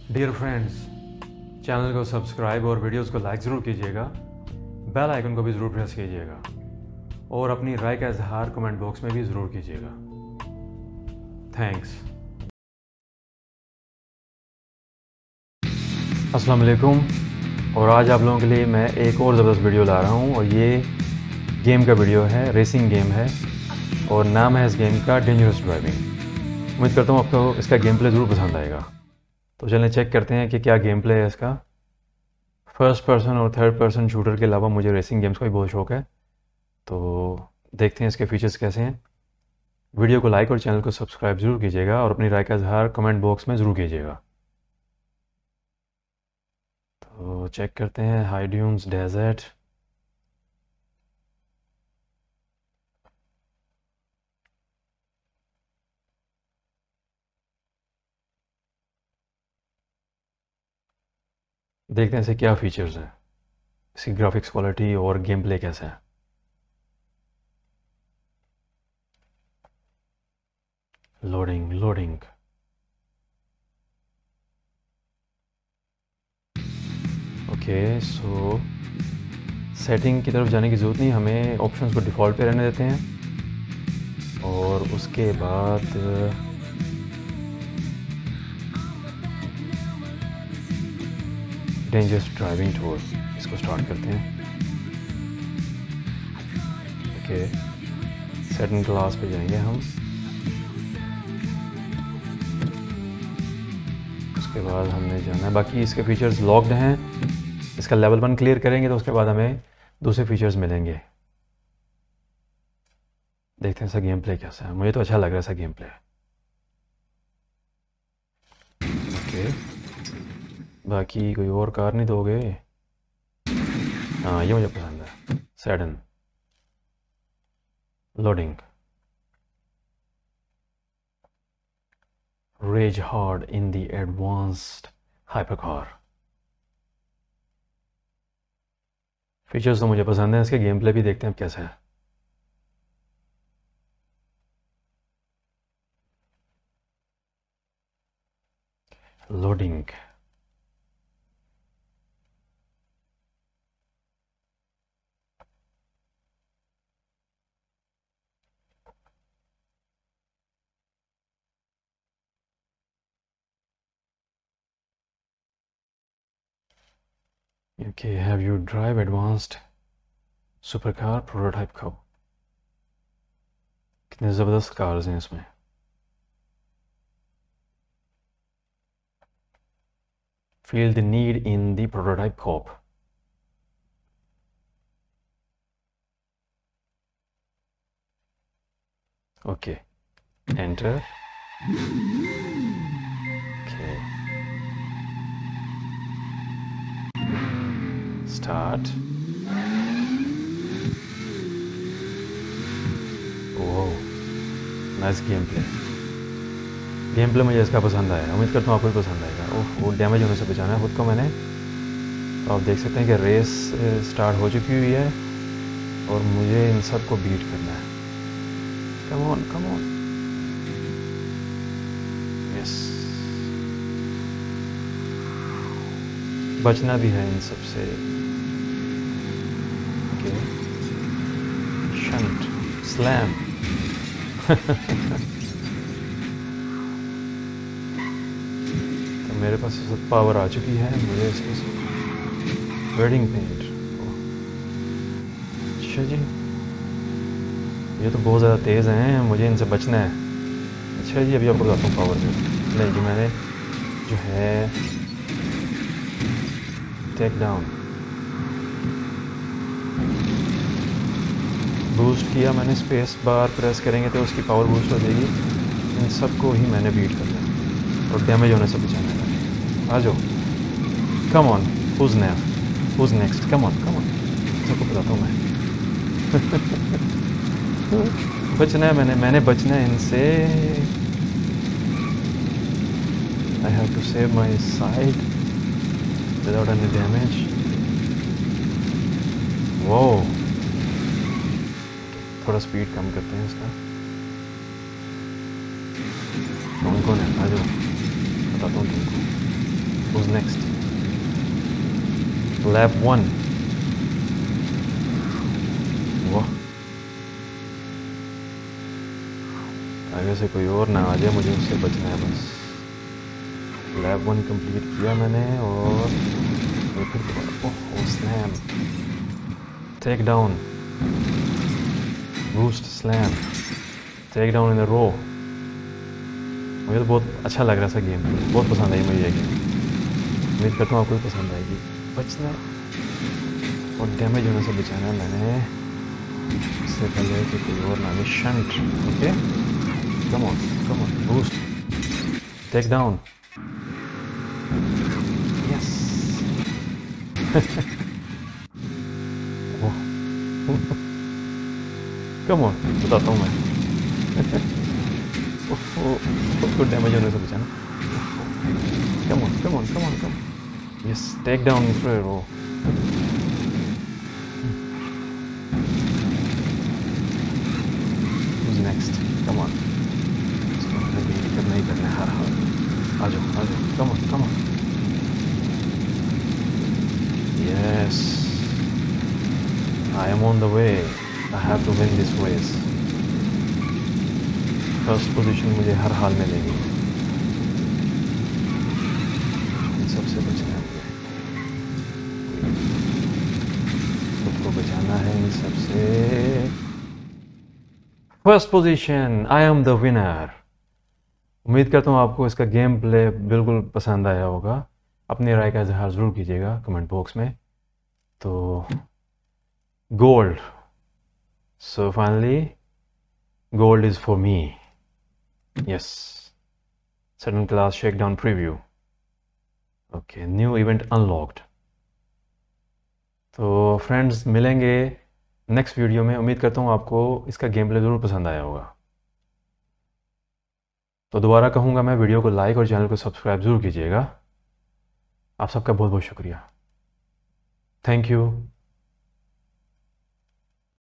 Dear friends, channel को subscribe और videos को लाइक ज़रूर कीजिएगा। बेल आइकन को भी ज़रूर प्रेस कीजिएगा और अपनी राय का इजहार कमेंट बॉक्स में भी ज़रूर कीजिएगा। थैंक्स। अस्सलाम वालेकुम। और आज आप लोगों के लिए मैं एक और ज़बरदस्त वीडियो ला रहा हूँ और ये गेम का वीडियो है, रेसिंग गेम है और नाम है इस गेम का डेंजरस ड्राइविंग। उम्मीद करता हूँ आपको इसका गेम प्ले ज़रूर पसंद आएगा। तो चलें चेक करते हैं कि क्या गेम प्ले है इसका। फर्स्ट पर्सन और थर्ड पर्सन शूटर के अलावा मुझे रेसिंग गेम्स का भी बहुत शौक़ है, तो देखते हैं इसके फीचर्स कैसे हैं। वीडियो को लाइक और चैनल को सब्सक्राइब ज़रूर कीजिएगा और अपनी राय का इजहार कमेंट बॉक्स में ज़रूर कीजिएगा। तो चेक करते हैं हाई ड्यून्स डेजर्ट। देखते हैं इसे क्या फीचर्स हैं, इसकी ग्राफिक्स क्वालिटी और गेम प्ले कैसा है। लोडिंग ओके, सो सेटिंग की तरफ जाने की ज़रूरत नहीं, हमें ऑप्शंस को डिफ़ॉल्ट पे रहने देते हैं और उसके बाद डेंजरस ड्राइविंग टूर इसको स्टार्ट करते हैं। ओके, सेकंड क्लास पे जाएंगे हम। उसके बाद हमने जाना है, बाकी इसके फीचर्स लॉक्ड हैं। इसका लेवल 1 क्लियर करेंगे तो उसके बाद हमें दूसरे फीचर्स मिलेंगे। देखते हैं इसका गेम प्ले कैसा है। मुझे तो अच्छा लग रहा है इसका गेम प्ले। ओके, बाकी कोई और कार नहीं दोगे? हाँ, ये मुझे पसंद है। Sudden loading, rage hard in the advanced hypercar. Features तो मुझे पसंद है, इसके गेम प्ले भी देखते हैं अब कैसा है। Loading, okay, have you drive advanced supercar prototype को। कितने ज़बरदस्त कार्स हैं इसमें। Feel the need in the prototype cop. Okay, enter. Okay, start. Wow, nice gameplay. Gameplay मुझे इसका पसंद आया, उम्मीद करता हूँ आपको भी पसंद आएगा। ओह, वो डैमेज होने से बचाना है खुद को मैंने। तो आप देख सकते हैं कि रेस स्टार्ट हो चुकी हुई है और मुझे इन सब को बीट करना है। कम ऑन यस, बचना भी है इन सब से। ओके, शंट स्लैम मेरे पास सब पावर आ चुकी है। मुझे इसमें वेडिंग पेंट, अच्छा जी, ये तो बहुत ज़्यादा तेज़ हैं, मुझे इनसे बचना है। अच्छा जी, अभी आपको बताता हूँ पावर पे। नहीं जी, मैंने जो है टेक डाउन बूस्ट किया मैंने, स्पेस बार प्रेस करेंगे तो उसकी पावर बूस्ट हो जाएगी। इन सबको ही मैंने बीट करना है और डैमेज होने से बचाना है। आ जाओ, come on, who's next, come on सबको बताता हूँ मैं। बचना है, मैंने बचना है इनसे। I have to save my side without any damage. वो थोड़ा स्पीड कम करते हैं इसका। कौन है? आ जाओ, बताता हूँ तुमको। Who's next? Lap 1. वाह, आगे से कोई और ना आ जाए, मुझे उससे बचना है बस। लैब 1 कंप्लीट किया मैंने और फिर oh slam, take down, boost slam, take down in a row. मुझे तो बहुत अच्छा लग रहा था गेम, बहुत पसंद आई मुझे ये गेम। उम्मीद करता हूँ आपको भी पसंद आएगी। बचना और डैमेज होने से बचाना है मैंने, इससे पहले कि कोई और ना shunt. Okay, come on boost, take down, yes. Come on, बताता हूँ मैं। खुद को डैमेज होने से बचाना। Come on, yes, take down फिर वो। नेक्स्ट, कम ऑन, करना ही करना है हर हाल। आ जाओ, come on, yes, I am on the way, I have to win this race. First position मुझे हर हाल में लेनी है, इन सबसे बचना है मुझे, खुद को बचाना है इन सबसे। First position, I am the winner. उम्मीद करता हूँ आपको इसका गेम प्ले बिल्कुल पसंद आया होगा। अपनी राय का इजहार ज़रूर कीजिएगा कमेंट बॉक्स में। तो gold, so finally gold is for me, yes. Sudden class shakedown preview, okay, new event unlocked. तो फ्रेंड्स, मिलेंगे नेक्स्ट वीडियो में। उम्मीद करता हूँ आपको इसका गेम प्ले ज़रूर पसंद आया होगा। तो दोबारा कहूँगा मैं, वीडियो को लाइक और चैनल को सब्सक्राइब ज़रूर कीजिएगा। आप सबका बहुत बहुत शुक्रिया, थैंक यू।